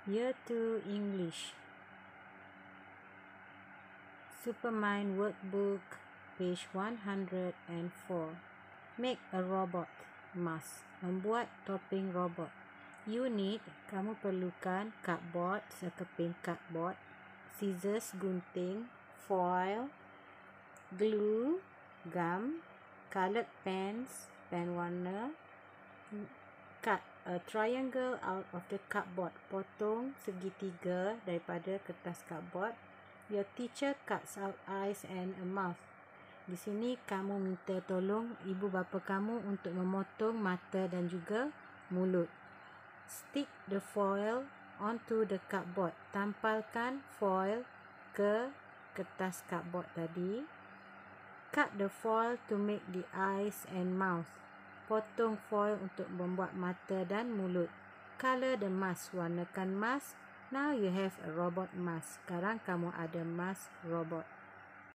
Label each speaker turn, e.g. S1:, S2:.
S1: Year 2 English. SUPERMIND Workbook, page 104. Make a robot mask. Membuat topping robot. You need, kamu perlukan cardboard, sekeping cardboard, scissors, gunting, foil, glue, gum, coloured pens, pen warna. Cut a triangle out of the cardboard. Potong segitiga daripada kertas cardboard. Your teacher cuts out eyes and a mouth. Di sini kamu minta tolong ibu bapa kamu untuk memotong mata dan juga mulut. Stick the foil onto the cardboard. Tampalkan foil ke kertas cardboard tadi. Cut the foil to make the eyes and mouth. Potong foil untuk membuat mata dan mulut. Color the mask. Warnakan mask. Now you have a robot mask. Sekarang kamu ada mask robot.